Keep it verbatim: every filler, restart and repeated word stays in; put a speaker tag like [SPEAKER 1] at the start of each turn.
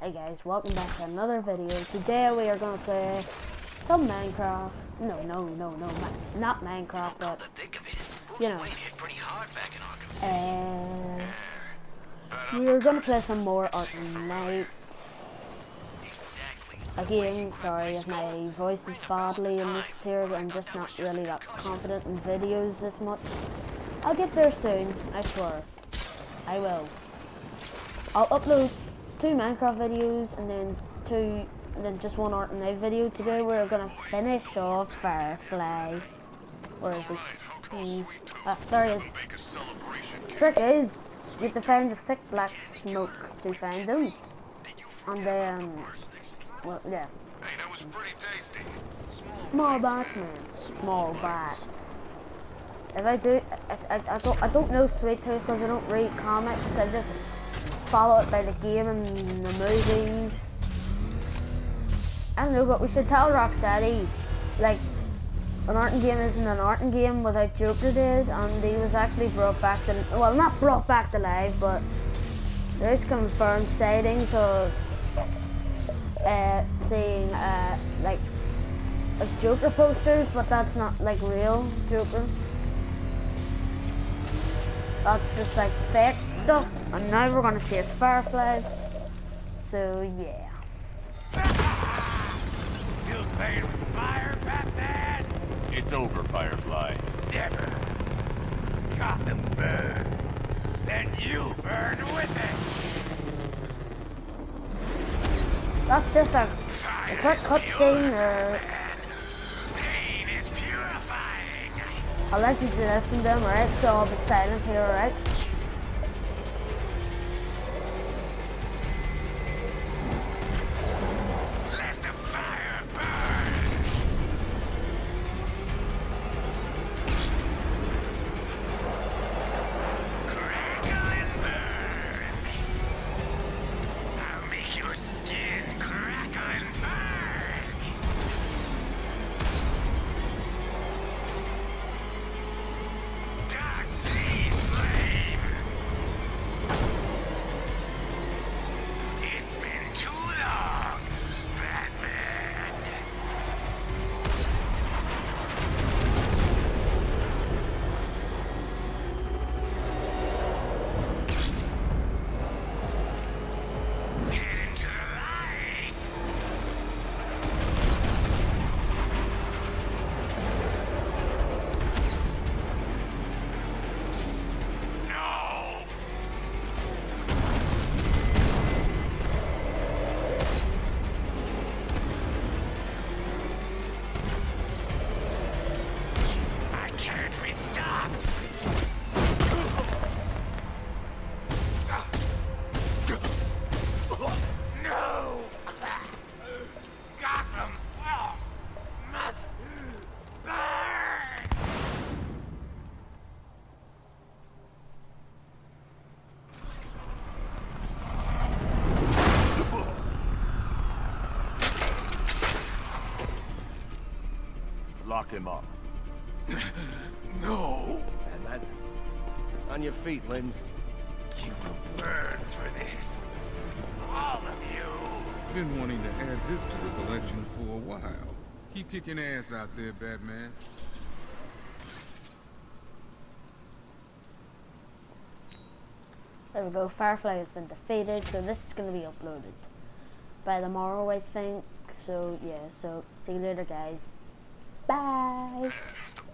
[SPEAKER 1] Hey guys, welcome back to another video. Today we are gonna play some Minecraft. No, no, no, no, not Minecraft, but you know. And we are gonna play some more Arkham Knight. Again, sorry if my voice is badly in this here. I'm just not really that confident in videos this much. I'll get there soon. I swear. I will. I'll upload two Minecraft videos and then two, and then just one Art and Knight video. Today we're gonna finish off Firefly. Where is he? Hmm. Ah, there he is. Trick is, you have to find the thick black smoke to find them. And then, well, yeah.
[SPEAKER 2] Hey, that was pretty tasty.
[SPEAKER 1] Small bats, man. Small bats. If I do, I, I, I don't, I don't know Sweet Tooth because I don't read comics. I just follow it by the game and the movies. I don't know, but we should tell Rocksteady, like, an Arkham game isn't an Arkham game without Joker did, and he was actually brought back to, well, not brought back to life, but there's confirmed sightings of uh, seeing, uh, like, of Joker posters, but that's not, like, real Joker. That's just, like, fake stuff, and now we're gonna chase Firefly, so, yeah.
[SPEAKER 3] You played with fire, Batman?
[SPEAKER 4] It's over, Firefly.
[SPEAKER 3] Never. Gotham burns, then you burn with it.
[SPEAKER 1] That's just a, a quick cutscene, or
[SPEAKER 3] Pain is purifying.
[SPEAKER 1] I'll let you listen to them, alright? So I'll be silent here, alright?
[SPEAKER 3] Let the fire burn. Crackle and burn. I'll make your skin crackle and burn. Dodge these flames. It's been too long, Batman. Head into the light. No. I can't be stopped. No. Gotham must burn.
[SPEAKER 4] Lock him up.
[SPEAKER 3] No.
[SPEAKER 4] Batman. On your feet, Lynn.
[SPEAKER 3] You will burn for this. All of you.
[SPEAKER 5] Been wanting to add this to the collection for a while. Keep kicking ass out there, Batman.
[SPEAKER 1] There we go, Firefly has been defeated, so this is going to be uploaded by tomorrow, I think. So, yeah, so see you later, guys. Bye!
[SPEAKER 2] The